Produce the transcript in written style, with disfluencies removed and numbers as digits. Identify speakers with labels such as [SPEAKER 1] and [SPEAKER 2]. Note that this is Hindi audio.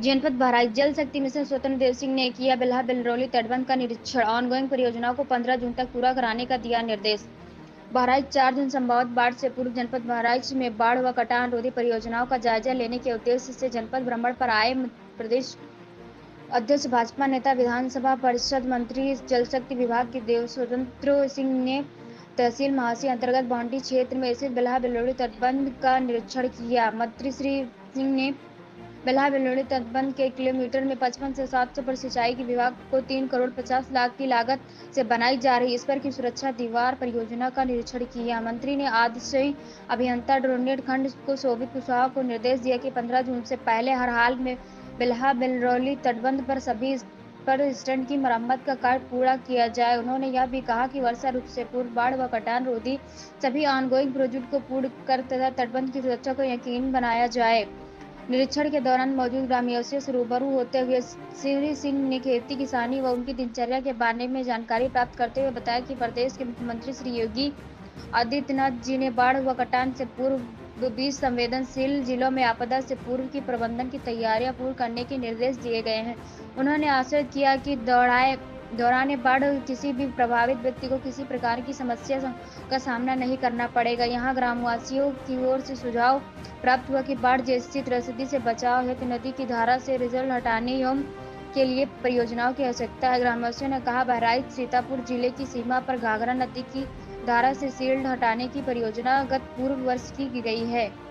[SPEAKER 1] जनपद बहराइच जल शक्ति मिशन स्वतंत्र देव सिंह ने किया बिल्हा बिलरौली तटबंध का निरीक्षण। ऑनगोइंग परियोजनाओं को 15 जून तक पूरा कराने का दिया निर्देश। बहराइच 4 जून संभवत बाढ़ से पूर्व जनपद बहराइच में बाढ़ व कटान रोधी परियोजनाओं का जायजा लेने के उद्देश्य से जनपद भ्रमण पर आए प्रदेश अध्यक्ष भाजपा नेता विधानसभा परिषद मंत्री जल शक्ति विभाग के देव स्वतंत्र सिंह ने तहसील महासी अंतर्गत बाउंड्री क्षेत्र में स्थित बिल्हा बिलोड़ी तटबंध का निरीक्षण किया। मंत्री श्री सिंह ने बिल्हा बिलोड़ी तटबंध के किलोमीटर में 55 से 700 पर सिंचाई की विभाग को 3 करोड़ 50 लाख की लागत से बनाई जा रही इस पर की सुरक्षा दीवार परियोजना का निरीक्षण किया। मंत्री ने आदिश्री अभियंता ड्रोनेट खंड को शोभित कुशवाहा को निर्देश दिया कि 15 जून से पहले हर हाल में बिल्हा बिलरौली तटबंध पर सभी पर स्टैंड की मरम्मत का कार्य पूरा किया जाए। उन्होंने यह भी कहा कि वर्षा ऋतु से पूर्व बाढ़ व कटान रोधी सभी ऑनगोइंग प्रोजेक्ट को पूर्ण कर तथा तटबंध की सुरक्षा को यकीन बनाया जाए। निरीक्षण के दौरान मौजूद ग्रामवासियों से रूबरू होते हुए श्री सिंह ने खेती किसानी व उनकी दिनचर्या के बारे में जानकारी प्राप्त करते हुए बताया कि प्रदेश के मुख्यमंत्री श्री योगी आदित्यनाथ जी ने बाढ़ व कटान से पूर्व 20 संवेदनशील जिलों में आपदा से पूर्व की प्रबंधन की तैयारियां पूर्ण करने के निर्देश दिए गए हैं। उन्होंने आशा किया कि दौरान बाढ़ किसी भी प्रभावित व्यक्ति को किसी प्रकार की समस्या का सामना नहीं करना पड़ेगा। यहाँ ग्रामवासियों की ओर से सुझाव प्राप्त हुआ कि बाढ़ जैसी त्रस्ती से बचाव हेतु नदी की धारा से रिजर्व हटाने एवं के लिए परियोजनाओं की आवश्यकता है। ग्रामवासियों ने कहा बहराइच सीतापुर जिले की सीमा पर घाघरा नदी की धारा से शील्ड हटाने की परियोजना गत पूर्व वर्ष की गई है।